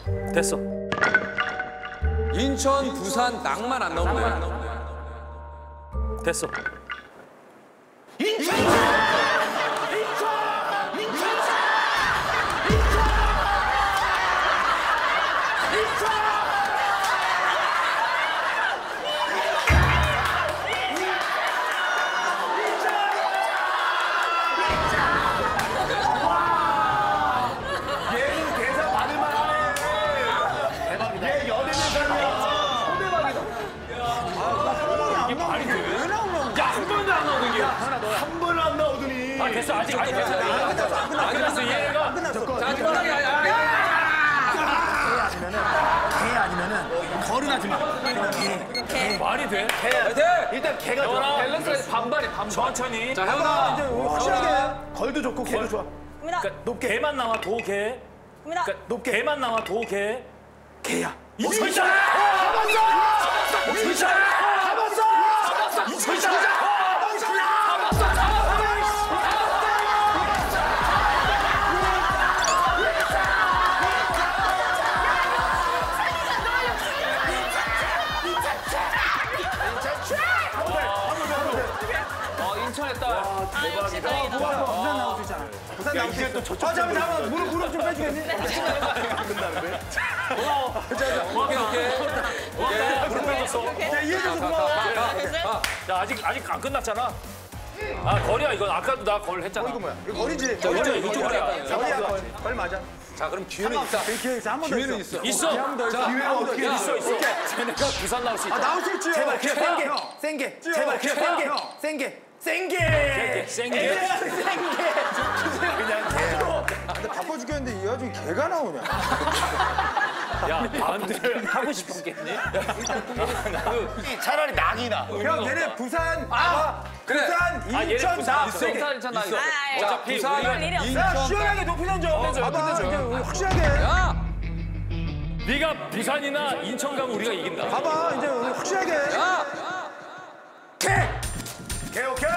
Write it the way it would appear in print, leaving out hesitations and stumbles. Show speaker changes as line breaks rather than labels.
됐어.
인천, 부산, 낭만 안 나온 거야.
됐어. 됐어. 아직 됐어. 안 끝났어. 얘가 안 끝났어.
자, 그만하게.
개 아니면은 거른하지 마. 개.
말이 돼?
돼.
일단 개가 좋아.
밸런스가 반반이 반반.
천천히.
자, 혜원아.
확실하게. 걸도 좋고 개도 좋아.
갑니다.
높게. 개만 나와 도개.
갑니다.
높게. 개만 나와 도개.
개야.
이천이잖아.
인천했다.
대박이다.
부산 나올 수 있잖아. 부산 나올 수 있어. 잠깐만. 무릎 좀 빼주겠니?
오케이.
무릎 꿇었어.
야, 이해해줘서 고마워.
야, 아직 안 끝났잖아. 아, 거리야 이건. 아까도 나 걸 했잖아.
이거 뭐야? 이거 거리지?
이쪽이야.
거리야, 걸 맞아.
자, 그럼 기회는 있다. 기회는 있어.
있어.
기회가 어떻게
있어. 쟤네가 부산 나올 수 있다.
나올 수 있지. 제발 센 게. 제발 센 게.
생게.
근데 바빠 죽겠는데 이 와중에 개가 나오냐?
야, 반대를 하고 싶었겠니?
차라리 낙이나. 형, 얘네 부산,
그래.
부산,
얘네
인천
부산
다.
있어.
인천 나 있어.
자,
어차피
부산,
우리가
일이 없어.
야, 시원하게 높이 던져. 봐봐, 이제 확실하게.
야,
네가 부산이나 인천 가면 우리가 이긴다.
봐봐, 이제 확실하게.
야.
개, 오케이.